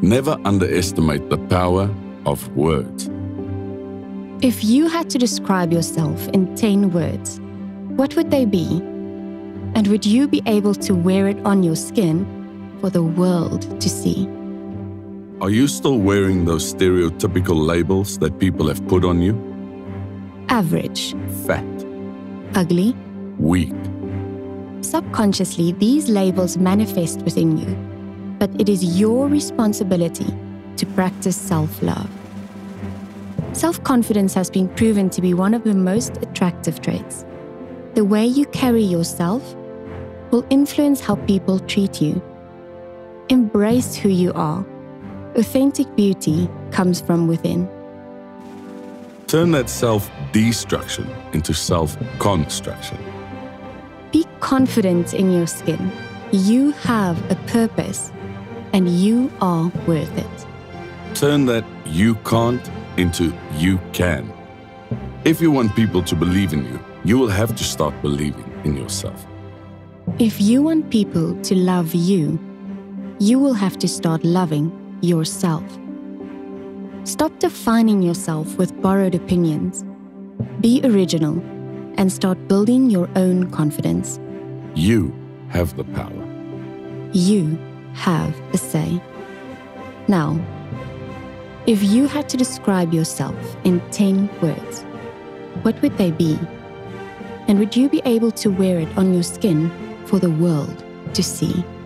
Never underestimate the power of words. If you had to describe yourself in 10 words, what would they be? And would you be able to wear it on your skin for the world to see? Are you still wearing those stereotypical labels that people have put on you? Average, Fat, ugly. weak, Subconsciously, these labels manifest within you, but it is your responsibility to practice self-love. Self-confidence has been proven to be one of the most attractive traits. The way you carry yourself will influence how people treat you. Embrace who you are. Authentic beauty comes from within. turn that self-destruction into self-construction. Be confident in your skin. You have a purpose, and you are worth it. Turn that you can't into you can. If you want people to believe in you, you will have to start believing in yourself. If you want people to love you, you will have to start loving yourself. Stop defining yourself with borrowed opinions. Be original and start building your own confidence. You have the power. You have a say. Now, if you had to describe yourself in 10 words, what would they be? And would you be able to wear it on your skin for the world to see?